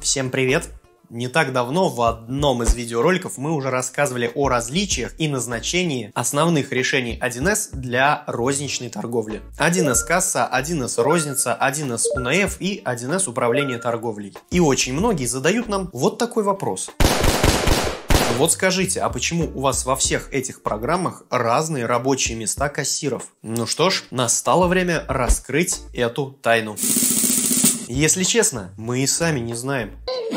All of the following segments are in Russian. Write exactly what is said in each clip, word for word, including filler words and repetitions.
Всем привет! Не так давно в одном из видеороликов мы уже рассказывали о различиях и назначении основных решений один эс для розничной торговли. один эс касса, один эс розница, один эс ю эн эф и один эс управление торговлей. И очень многие задают нам вот такой вопрос. Вот скажите, а почему у вас во всех этих программах разные рабочие места кассиров? Ну что ж, настало время раскрыть эту тайну. Если честно, мы и сами не знаем.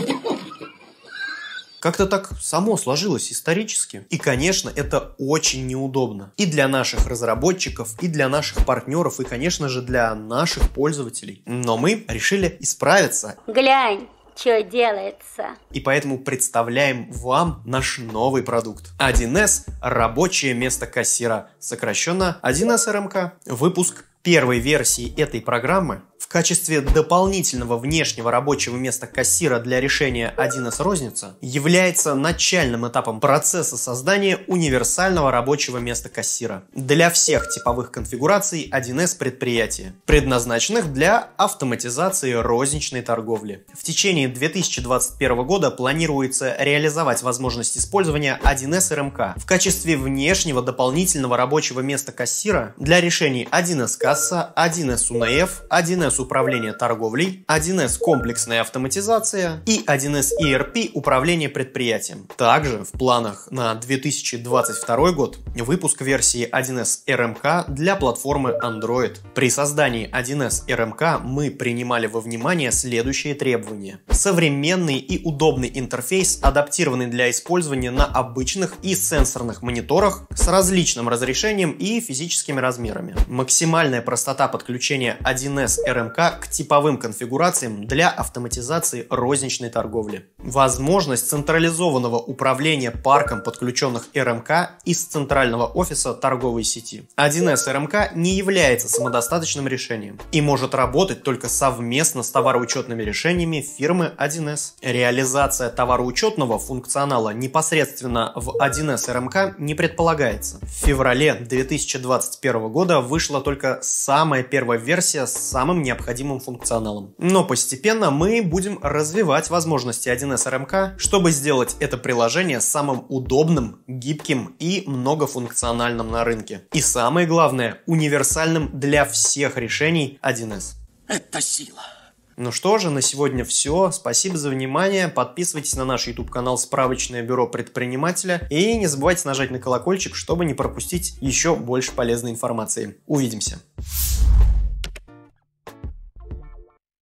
Как-то так само сложилось исторически. И, конечно, это очень неудобно. И для наших разработчиков, и для наших партнеров, и, конечно же, для наших пользователей. Но мы решили исправиться. Глянь, что делается. И поэтому представляем вам наш новый продукт. один эс рабочее место кассира. Сокращенно один эс эр эм ка. Выпуск первой версии этой программы в качестве дополнительного внешнего рабочего места кассира для решения один эс розница является начальным этапом процесса создания универсального рабочего места кассира для всех типовых конфигураций один эс предприятия, предназначенных для автоматизации розничной торговли. В течение две тысячи двадцать первого года планируется реализовать возможность использования один эс эр эм ка в качестве внешнего дополнительного рабочего места кассира для решений один эс касса, один эс ю эн эф, один эс управление торговлей, один эс комплексная автоматизация и один эс и эр пи управление предприятием. Также в планах на две тысячи двадцать второй год выпуск версии один эс эр эм ка для платформы Android. При создании один эс эр эм ка мы принимали во внимание следующие требования. Современный и удобный интерфейс, адаптированный для использования на обычных и сенсорных мониторах с различным разрешением и физическими размерами. Максимальная простота подключения один эс эр эм ка к типовым конфигурациям для автоматизации розничной торговли. Возможность централизованного управления парком подключенных эр эм ка из центрального офиса торговой сети. один эс эр эм ка не является самодостаточным решением и может работать только совместно с товароучетными решениями фирмы один эс. Реализация товароучетного функционала непосредственно в один эс эр эм ка не предполагается. В феврале две тысячи двадцать первого года вышла только самая первая версия с самым необходимым функционалом. Но постепенно мы будем развивать возможности один эс эр эм ка, чтобы сделать это приложение самым удобным, гибким и многофункциональным на рынке. И самое главное, универсальным для всех решений один эс. Это сила. Ну что же, на сегодня все. Спасибо за внимание. Подписывайтесь на наш YouTube канал «Справочное бюро предпринимателя» и не забывайте нажать на колокольчик, чтобы не пропустить еще больше полезной информации. Увидимся!